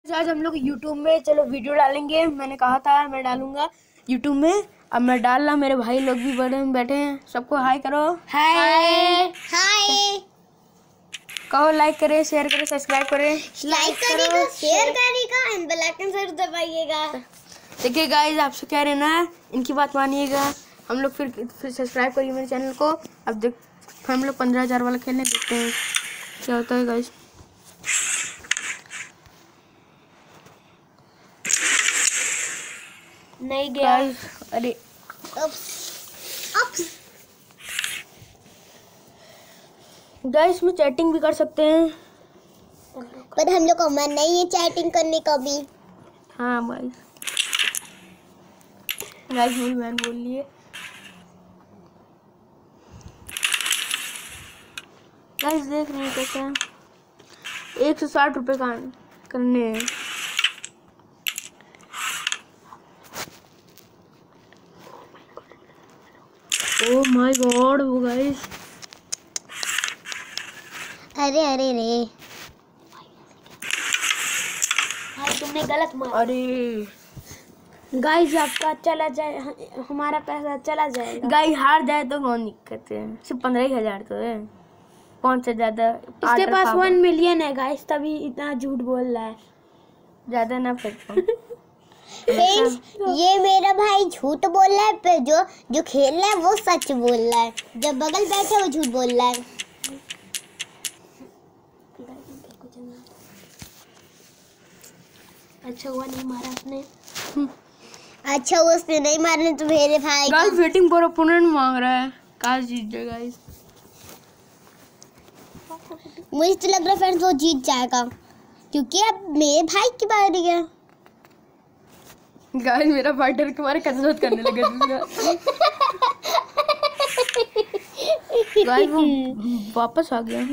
आज हम लोग YouTube में चलो वीडियो डालेंगे। मैंने कहा था मैं डालूंगा YouTube में। अब मैं डाल रहा, मेरे भाई लोग भी बैठे हैं। सबको हाय करो। हाय हाय कहो, लाइक करें, शेयर करें, सब्सक्राइब करें। लाइक करिएगा, शेयर करिएगा एंड बेल आइकन जरूर दबाइएगा। देखिए गाइस, आपसे कह रहे ना, इनकी बात मानिएगा। हम लोग फिर सब्सक्राइब करिए मेरे चैनल को। अब देख, फिर हम लोग 15,000 वाला खेलने देखते हैं क्या होता है गाइस। नहीं गया अरे गाइस, में चैटिंग भी कर सकते हैं, पर हम लोग को मन नहीं है चैटिंग करने का भी। हाँ भाई। गाइस मेरी बहन बोल रही है। गाइस देख रहे हैं कैसे 160 रुपये का करने हैं। ओह माय गॉड वो गाइस, अरे अरे रे भाई, तुमने गलत मारा। अरे गाइस आपका चला जाए, हमारा पैसा चला जाएगा। गाइस हार जाए तो कौन दिक्कत है, सिर्फ 15,000 तो है, 5 से ज्यादा। इसके पास 1 मिलियन है गाइस, तभी इतना झूठ बोल रहा है। ज्यादा ना फेंको। फ्रेंड्स, ये मेरा भाई झूठ बोल रहा है, पर जो खेल रहा है वो सच बोल रहा है। जब बगल बैठे वो झूठ बोल रहा है। अच्छा हुआ नहीं मारा आपने। अच्छा हुआ उसने नहीं मारने तो मेरे भाई गाइस वेटिंग फॉर ओपोनेंट मांग रहा है, काश जीत जाए गाइस। मुझे तो लग रहा है फ्रेंड्स वो जीत जाएगा, क्योंकि अब मेरे भाई की बारी है। गाइस मेरा फाइटर तुम्हारे कसरत करने लगा दूसरा। गाइस वो वापस आ गया।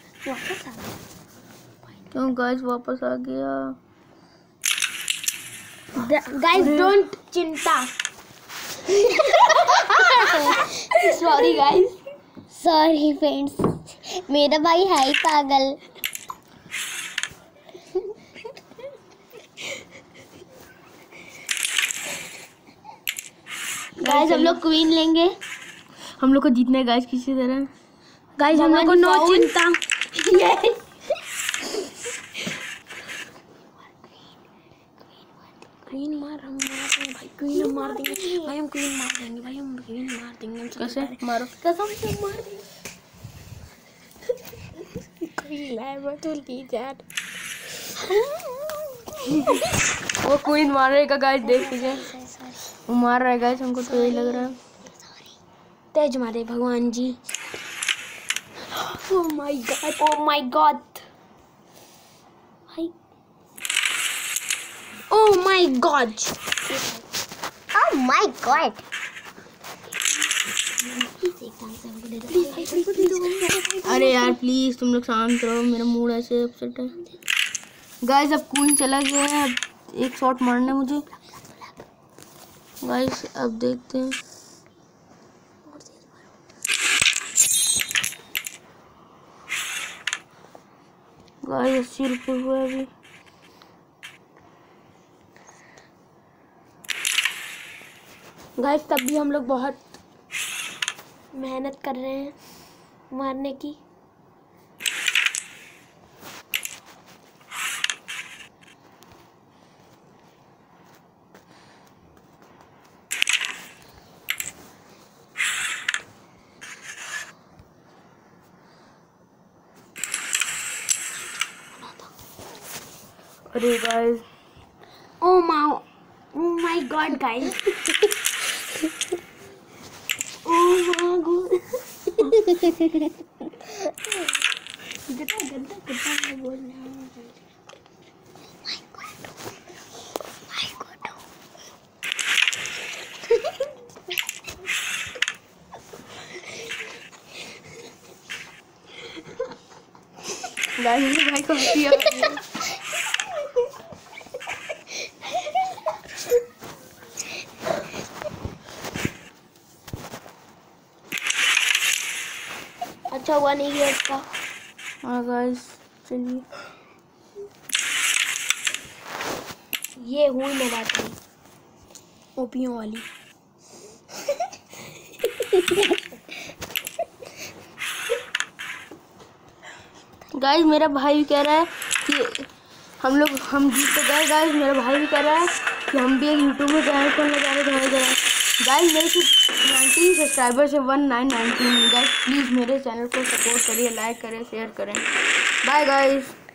क्यों गाइस वापस आ गया? गाइस डोंट चिंता। सॉरी गाइस, सॉरी फ्रेंड्स, मेरा भाई है ही पागल। गाइस हम लोग क्वीन लेंगे। हम लोग को जीतना है गाइस किसी तरह। गाइस हम लोग को नो चिंता। क्वीन मार, हम मार देंगे भाई, क्वीन हम मार देंगे भाई, हम क्वीन मार देंगे भाई, हम क्वीन मार देंगे। हम कैसे मारो? कसम से मार देंगे। क्वीन है बतूल की जान। वो क्वीन मारेगा गाइस, देख लीजिए वो मार रहा है गाइस, हमको तो यही लग रहा है। तेज मारे भगवान जी। Oh my God, oh my God भाई, oh my God, oh my God. अरे यार प्लीज तुम लोग शांत रहो, मेरा मूड ऐसे अपसेट है गाइस। अब क्वीन चला गया है, अब एक शॉट मारना है मुझे गाइस। अब देखते हैं गाइस, 80 रुपये हुआ अभी। गाइस तब भी हम लोग बहुत मेहनत कर रहे हैं मारने की। अरे guys, oh my God guys, oh my God. कितना गंदा कितना बोल रहा है। गाइस मेरे भाई को हंसी आ रही है। अच्छा हुआ नहीं गया इसका। हाँ गाइस चलिए ये हुई ना बात ओपियों वाली। गाइस मेरा भाई भी कह रहा है कि हम जीत तो गए। गाइस मेरा भाई भी कह रहा है कि हम भी एक यूट्यूब में चैनल खोलने जा रहे हैं। गाइस मेरे सिर्फ 90 सब्सक्राइबर से 1919। गाइस प्लीज़ मेरे चैनल को सपोर्ट करिए, लाइक करें, शेयर करें। Bye guys.